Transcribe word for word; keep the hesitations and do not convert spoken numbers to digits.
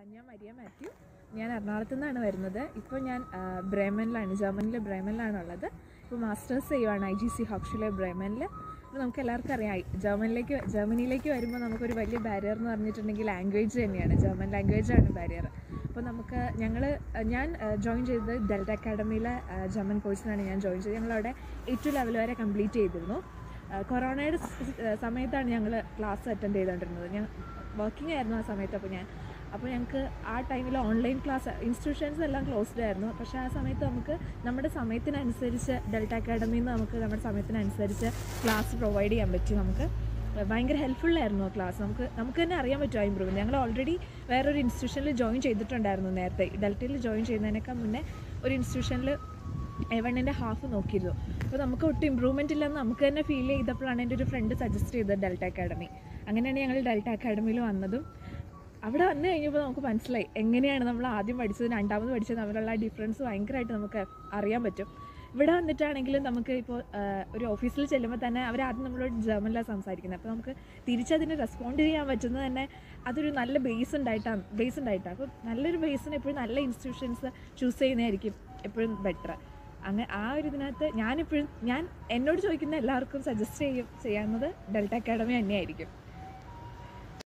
ഞാൻ മരിയ മാത്യു. ഞാൻ എറണാകുളത്തു നിന്നാണ് വരുന്നത്. ഇപ്പോൾ ഞാൻ ബ്രേമനിലാണ്, ജർമ്മനിലെ ബ്രേമനിലാണ് ഉള്ളത്. ഇപ്പോൾ മാസ്റ്റേഴ്സ് ചെയ്യുവാണ് ഐ ജി സി ഹോക്സ്ഷുലെ ബ്രേമനിൽ. അപ്പോൾ നമുക്ക് എല്ലാവർക്കും അറിയാം, ജർമ്മനിലേക്ക് ജർമ്മനിയിലേക്ക് വരുമ്പോൾ നമുക്കൊരു വലിയ ബാരിയർ എന്ന് പറഞ്ഞിട്ടുണ്ടെങ്കിൽ ലാംഗ്വേജ് തന്നെയാണ്. ജർമ്മൻ ലാംഗ്വേജാണ് ബാരിയർ. അപ്പോൾ നമുക്ക് ഞങ്ങൾ ഞാൻ ജോയിൻ ചെയ്തത് ഡെൽറ്റ അക്കാഡമിയിലെ ജർമ്മൻ കോഴ്സിനാണ് ഞാൻ ജോയിൻ ചെയ്തത്. ഞങ്ങളവിടെ എയ്റ്റ് ലെവൽ വരെ കംപ്ലീറ്റ് ചെയ്തിരുന്നു. കൊറോണയുടെ സമയത്താണ് ഞങ്ങൾ ക്ലാസ് അറ്റൻഡ് ചെയ്തുകൊണ്ടിരുന്നത്. ഞാൻ വർക്കിംഗ് ആയിരുന്നു ആ സമയത്ത്. അപ്പോൾ ഞാൻ അപ്പോൾ ഞങ്ങൾക്ക് ആ ടൈമിൽ ഓൺലൈൻ ക്ലാസ്, ഇൻസ്റ്റിറ്റ്യൂഷൻസ് എല്ലാം ക്ലോസ്ഡ് ആയിരുന്നു. പക്ഷേ ആ സമയത്ത് നമുക്ക് നമ്മുടെ സമയത്തിനനുസരിച്ച് ഡെൽറ്റ അക്കാഡമിയിൽ നിന്ന് നമുക്ക് നമ്മുടെ സമയത്തിനനുസരിച്ച് ക്ലാസ് പ്രൊവൈഡ് ചെയ്യാൻ പറ്റി. നമുക്ക് ഭയങ്കര ഹെൽപ്ഫുള്ളായിരുന്നു ആ ക്ലാസ്. നമുക്ക് നമുക്ക് തന്നെ അറിയാൻ പറ്റും ആ ഇമ്പ്രൂവ്മെൻറ്റ്. ഞങ്ങൾ ഓൾറെഡി വേറൊരു ഇൻസ്റ്റിറ്റ്യൂഷനിൽ ജോയിൻ ചെയ്തിട്ടുണ്ടായിരുന്നു നേരത്തെ. ഡെൽറ്റയിൽ ജോയിൻ ചെയ്യുന്നതിനേക്കാൾ മുന്നേ ഒരു ഇൻസ്റ്റിറ്റ്യൂഷനിൽ എ വണ്ണിൻ്റെ ഹാഫ് നോക്കിയിരുന്നു. അപ്പോൾ നമുക്ക് ഒട്ടും ഇമ്പ്രൂവ്മെൻറ്റ് ഇല്ലെന്ന് നമുക്ക് തന്നെ ഫീൽ ചെയ്തപ്പോഴാണ് എൻ്റെ ഒരു ഫ്രണ്ട് സജസ്റ്റ് ചെയ്തത് ഡെൽറ്റ അക്കാഡമി. അങ്ങനെയാണ് ഞങ്ങൾ ഡെൽറ്റ അക്കാഡമിയിൽ വന്നതും. അവിടെ വന്നു കഴിഞ്ഞപ്പോൾ നമുക്ക് മനസ്സിലായി എങ്ങനെയാണ് നമ്മൾ ആദ്യം പഠിച്ചത് രണ്ടാമത് പഠിച്ചത് തമ്മിലുള്ള ഡിഫറൻസ് ഭയങ്കരമായിട്ട് നമുക്ക് അറിയാൻ പറ്റും. ഇവിടെ വന്നിട്ടാണെങ്കിലും നമുക്ക് ഇപ്പോൾ ഒരു ഓഫീസിൽ ചെല്ലുമ്പോൾ തന്നെ അവർ ആദ്യം നമ്മളോട് ജർമ്മനിലാണ് സംസാരിക്കുന്നത്. അപ്പോൾ നമുക്ക് തിരിച്ചതിന് റെസ്പോണ്ട് ചെയ്യാൻ പറ്റുന്നത് തന്നെ അതൊരു നല്ല ബേസ് ഉണ്ടായിട്ടാണ് ബേസ് ഉണ്ടായിട്ടാണ് അപ്പോൾ നല്ലൊരു ബേസിന് എപ്പോഴും നല്ല ഇൻസ്റ്റിറ്റ്യൂഷൻസ് ചൂസ് ചെയ്യുന്നതായിരിക്കും എപ്പോഴും ബെറ്റർ. അങ്ങനെ ആ ഒരു ഇതിനകത്ത് ഞാനിപ്പോഴും ഞാൻ എന്നോട് ചോദിക്കുന്ന എല്ലാവർക്കും സജസ്റ്റ് ചെയ്യും ചെയ്യാവുന്നത് ഡെൽറ്റ അക്കാഡമി തന്നെയായിരിക്കും.